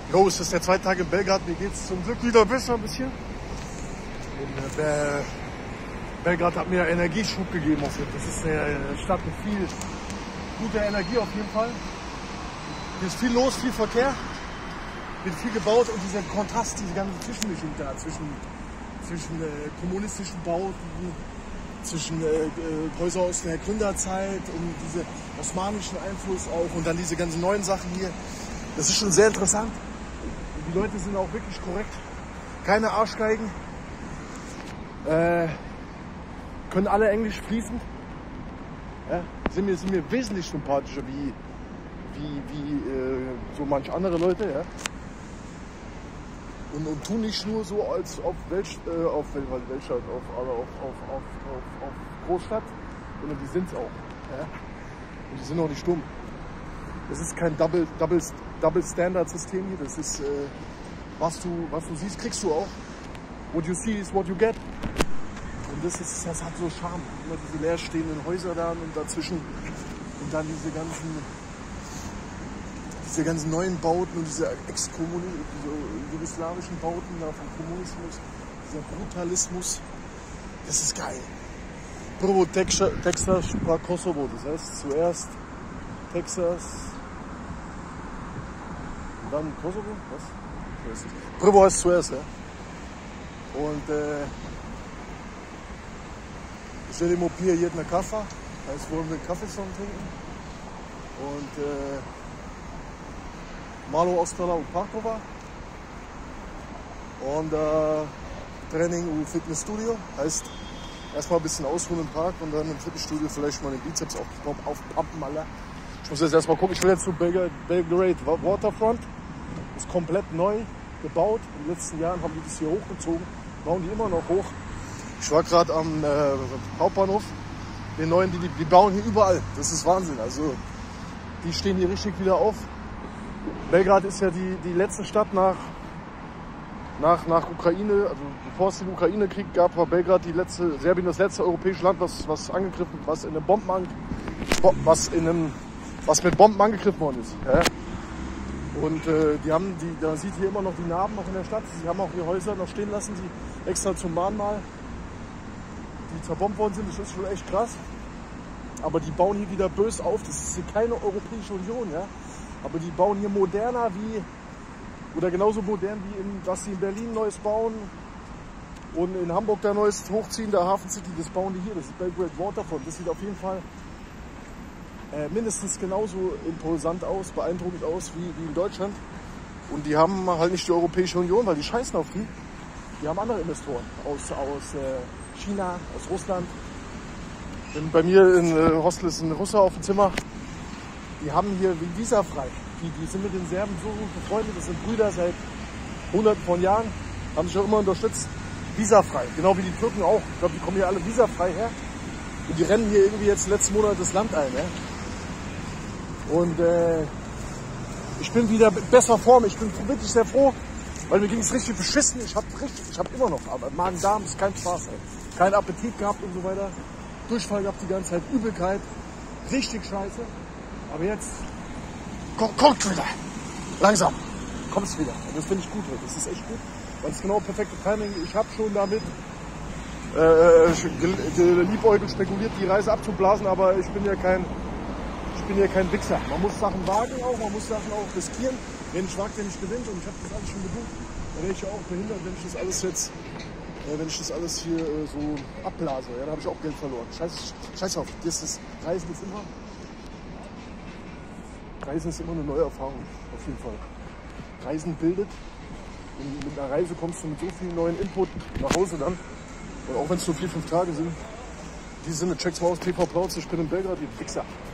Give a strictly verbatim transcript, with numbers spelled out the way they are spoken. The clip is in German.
Jo, es ist der zweite Tag in Belgrad. Mir geht es zum Glück wieder besser ein bisschen. Und, äh, Belgrad hat mir Energieschub gegeben. Das ist eine Stadt mit viel guter Energie auf jeden Fall. Hier ist viel los, viel Verkehr, wird viel gebaut und dieser Kontrast, diese ganze Zwischenmischung da zwischen, zwischen äh, kommunistischen Bauten, zwischen äh, äh, Häuser aus der Gründerzeit und diese osmanischen Einfluss auch und dann diese ganzen neuen Sachen hier. Das ist schon sehr interessant. Und die Leute sind auch wirklich korrekt. Keine Arschgeigen. Äh, können alle Englisch fließend. Ja, sind, mir, sind mir wesentlich sympathischer wie, wie, wie äh, so manch andere Leute. Ja. Und, und tun nicht nur so als auf, Welsch, äh, auf Weltstadt, auf, aber auf, auf, auf, auf, auf Großstadt, sondern die sind es auch. Ja. Und die sind auch nicht dumm. Das ist kein Double, Double, Double Standard System hier. Das ist, äh, was, du, was du siehst, kriegst du auch. What you see is what you get. Und das, ist, das hat so Charme. Immer diese leerstehenden Häuser da und dazwischen. Und dann diese ganzen, diese ganzen neuen Bauten und diese Ex-Kommuni- diese jugoslawischen Bauten da vom Kommunismus. Dieser Brutalismus. Das ist geil. Prvo Texas, Texas pa Kosovo. Das heißt zuerst Texas. Und dann Kosovo? Was? Prvo heißt zuerst, ja. Und äh, želimo pije jedna kafa, heißt, wollen wir einen Kaffee zusammen trinken. Und äh, malo ostala u parkova. Und äh, Training im Fitnessstudio, heißt erstmal ein bisschen ausruhen im Park und dann im Fitnessstudio vielleicht mal den Bizeps aufpumpen, Alter. Ich muss jetzt erstmal gucken, ich will jetzt zu Belgrade Waterfront. Das ist komplett neu gebaut. In den letzten Jahren haben die das hier hochgezogen, bauen die immer noch hoch. Ich war gerade am äh, Hauptbahnhof, den neuen, die, die bauen hier überall. Das ist Wahnsinn. Also die stehen hier richtig wieder auf. Belgrad ist ja die, die letzte Stadt nach, nach, nach Ukraine, also bevor es den Ukraine-Krieg gab, war Belgrad die letzte, Serbien das letzte europäische Land, was, was angegriffen, was in einem Bomben, an, was in einem, was mit Bomben angegriffen worden ist. Ja? Und äh, die haben, die, da sieht hier immer noch die Narben noch in der Stadt. Sie haben auch ihre Häuser noch stehen lassen, die extra zum Mahnmal, die zerbombt worden sind. Das ist schon echt krass. Aber die bauen hier wieder bös auf. Das ist hier keine Europäische Union, ja. Aber die bauen hier moderner wie, oder genauso modern wie in, was sie in Berlin Neues bauen und in Hamburg da Neues hochziehen, der Hafen City, das bauen die hier. Das ist Belgrade Waterfront. Das sieht auf jeden Fall äh, mindestens genauso imposant aus, beeindruckend aus wie, wie in Deutschland. Und die haben halt nicht die Europäische Union, weil die scheißen auf die. Die haben andere Investoren aus, aus äh, China, aus Russland. Denn bei mir in äh, Hostel ist ein Russer auf dem Zimmer. Die haben hier visafrei. Die, die sind mit den Serben so gut befreundet. Das sind Brüder seit hunderten von Jahren. Haben sich auch immer unterstützt. Visafrei. Genau wie die Türken auch. Ich glaube, die kommen hier alle visafrei her. Und die rennen hier irgendwie jetzt letzten Monat das Land ein. Ja? Und äh, ich bin wieder in besser Form. Ich bin wirklich sehr froh. Weil mir ging es richtig beschissen. Ich habe richtig, ich habe immer noch, aber Magen-Darm ist kein Spaß. Ey. Kein Appetit gehabt und so weiter. Durchfall gehabt die ganze Zeit, Übelkeit. Richtig scheiße. Aber jetzt kommt wieder. Langsam kommt es wieder. Und das finde ich gut. Das ist echt gut. Weil es genau perfekte Timing. Ich habe schon damit äh, geliebäugelt, spekuliert, die Reise abzublasen. Aber ich bin ja kein, ich bin ja kein Wichser. Man muss Sachen wagen auch. Man muss Sachen auch riskieren. Wer nicht wagt, der nicht gewinnt. Und ich habe das alles schon gebucht. Da wäre ich ja auch behindert, wenn ich das alles jetzt, äh, wenn ich das alles hier äh, so abblase. Ja, da habe ich auch Geld verloren. Scheiß, scheiß auf. Das ist, Reisen ist immer. Reisen ist immer eine neue Erfahrung, auf jeden Fall. Reisen bildet. Und mit einer Reise kommst du mit so viel neuen Input nach Hause dann. Und auch wenn es nur vier, fünf Tage sind. In diesem Sinne, check's mal aus, T V Plautz, ich bin in Belgrad, ihr Wichser.